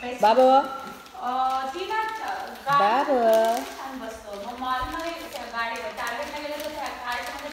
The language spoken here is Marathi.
बाबा ती ना बाबा छान बसतो. मग मॉलमध्ये गाडीवर टार्गेटला गेलं